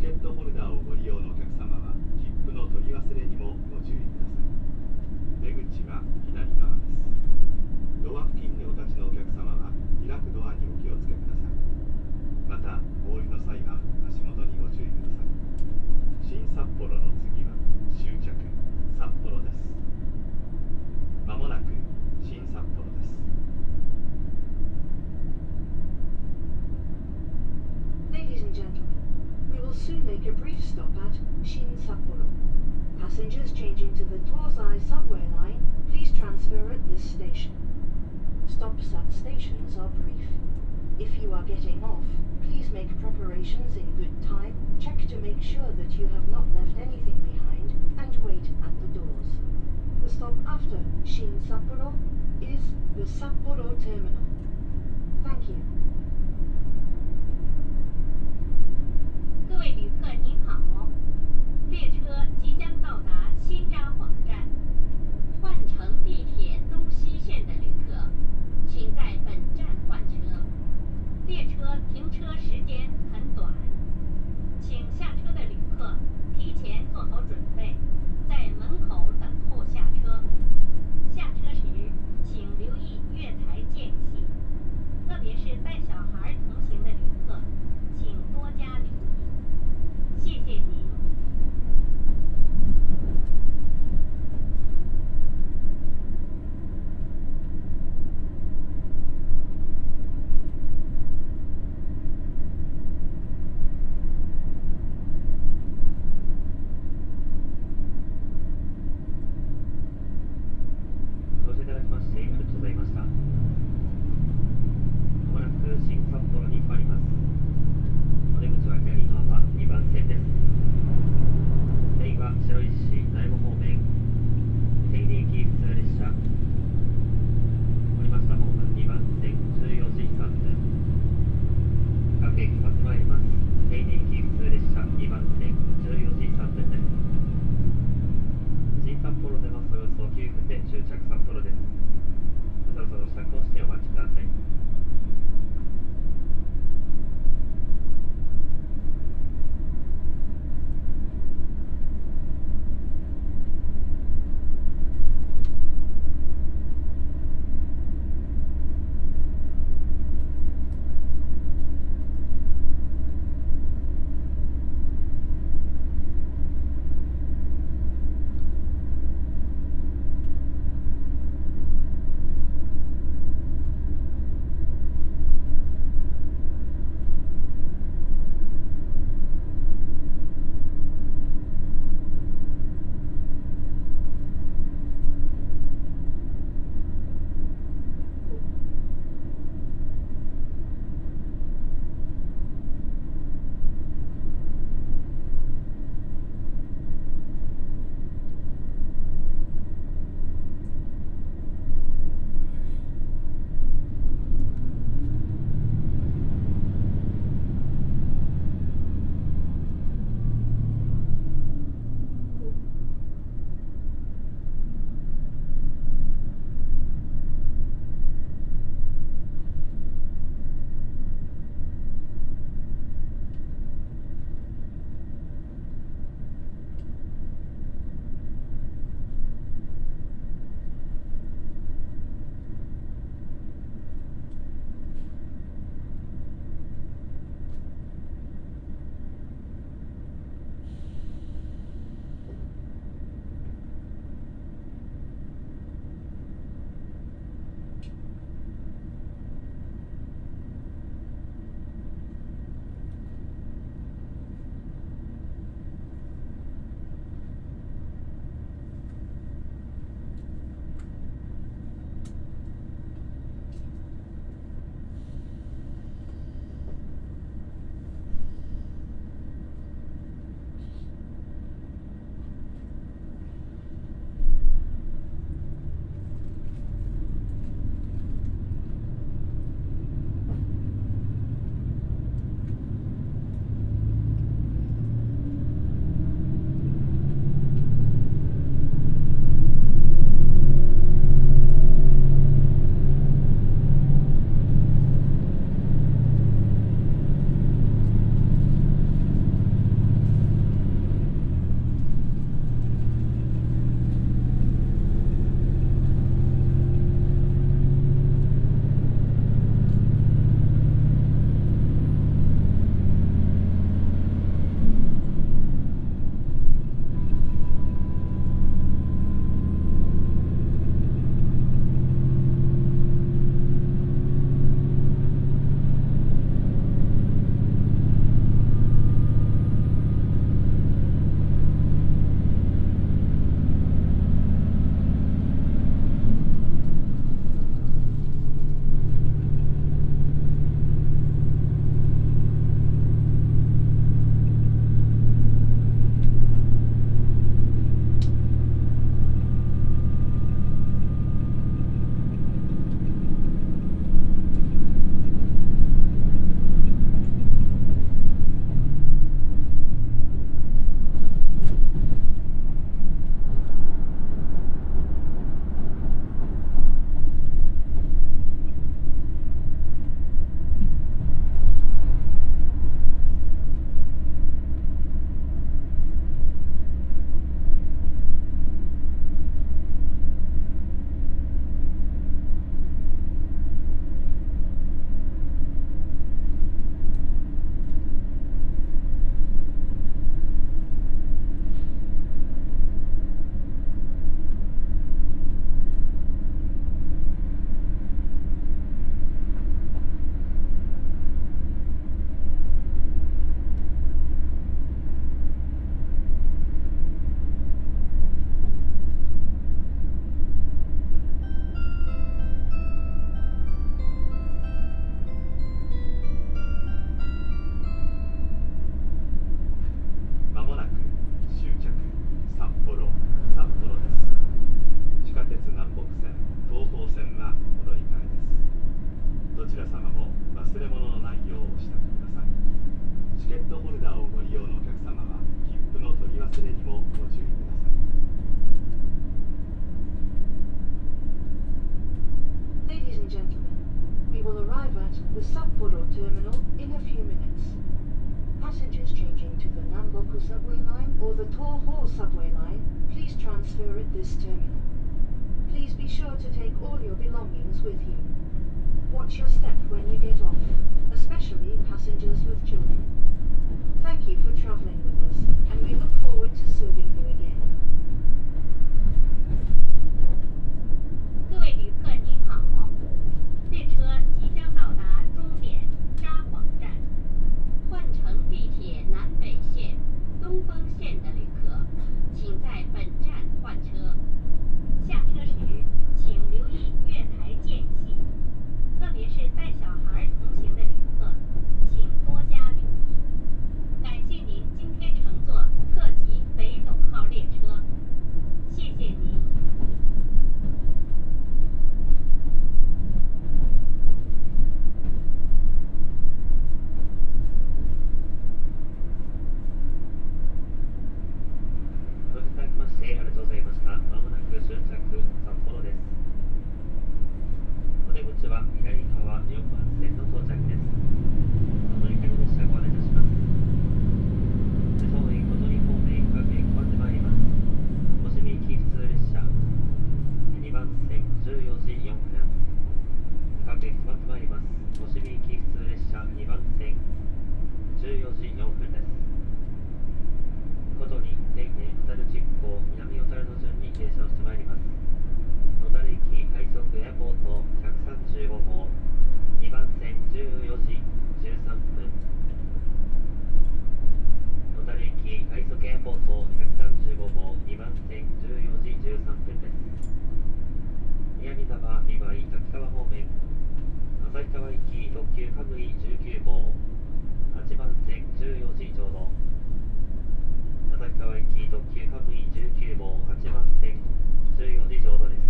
チケットホルダーをご利用のお客様は切符の取り忘れにもご注意ください。出口は左側です。ドア付近にお立ちのお客様は開くドアにお気をつけください。またお降りの際は足元にご注意ください。新札幌の次は終着札幌です。まもなく新札幌です。 Ladies and gentlemen, we will soon make a brief stop at Shin Sapporo. Passengers changing to the Tozai subway line, please transfer at this station. Stops at stations are brief. If you are getting off, please make preparations in good time, check to make sure that you have not left anything behind, and wait at the doors. The stop after Shin Sapporo is the Sapporo Terminal. Thank you. 各位旅客您好，列车即将到达新札幌站。换乘地铁东西线的旅客，请在本站换车。列车停车时间很短，请下车的旅客提前做好准备，在门口等候下车。下车时请留意月台间隙，特别是带小孩同行的旅客，请多加留意。 at the Sapporo terminal in a few minutes. Passengers changing to the Namboku subway line or the Toho subway line, please transfer at this terminal. Please be sure to take all your belongings with you. Watch your step when you get off, especially passengers with children. Thank you for traveling with us, and we look forward to serving you again. 各位旅客您好，列车即将到达终点札幌站。换乘地铁南北线、东风线的旅客，请在本站换车。下车时，请留意月台间隙，特别是带小孩同行的旅客，请多加留意。感谢您今天乘坐特急北斗号列车，谢谢您。 ご乗車いただきましてありがとうございました。まもなく終着札幌です。お出口は左側4番線の到着です。お乗り換えの列車ご案内いたします。当院小鳥方面各駅まで参ります。星見行き普通列車2番線14時4分。各駅まで参ります。星見行き普通列車2番線14時4分です。ことに丁寧小樽実行南小樽の順に停車をしてまいります。小樽行き快速エアポート135号2番線14時13分。小樽行き快速エアポート135号2番線14時13分です。宮見沢美唄滝川方面旭川行き特急カムイ19号8番線14時ちょうど。旭川行き特急カムイ19号8番線14時ちょうどです。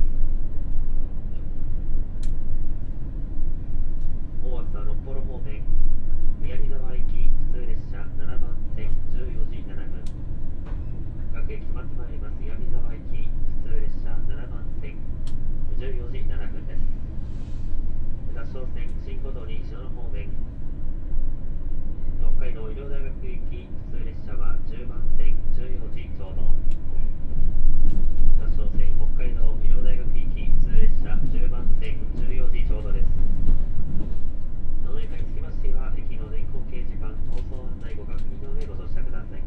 大朝六幌方面宮見沢行き普通列車7番線14時7分。各駅待ってまいります。宮見沢行き普通列車7番線14時7分です。座礁線新小鳥篠野方面北海道医療大学行き普通列車は10番線14時ちょうど。座礁線北海道医療大学行き普通列車10番線14時ちょうどです。お乗り換えにつきましては駅の電光掲示板放送案内ご確認の上ご乗車ください。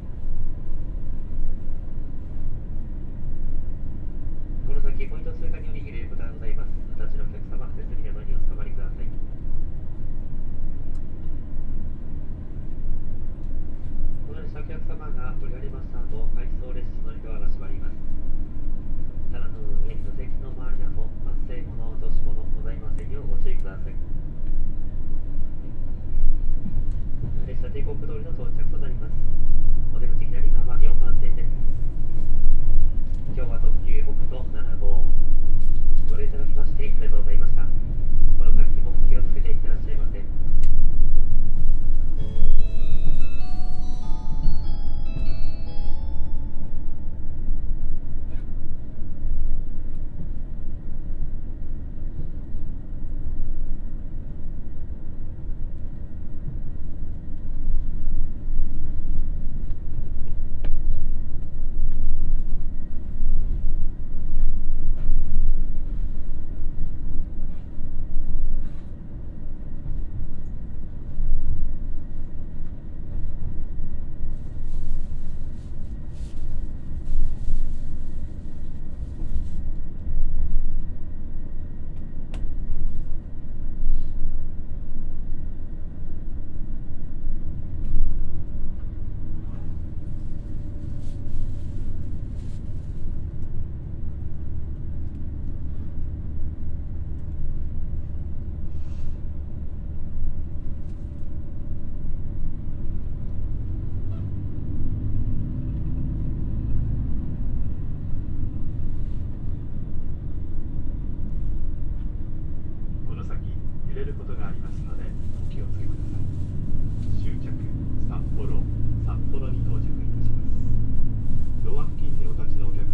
この先ポイント通過により入れることがございます。お立ちのお客様、手すりなどにおつかまりください。この列車お客様が降りられました後、回送列車のドアが閉まります。棚の上、座席の周りなど発生物、落とし物ございませんようご注意ください。列車定刻通りの到着となります。お出口左側4番線です。今日は特急北斗7号ご利用いただきましてありがとうございました。この先も気をつけていってらっしゃいませ。札幌に到着いたします。ドア付近にお立ちのお客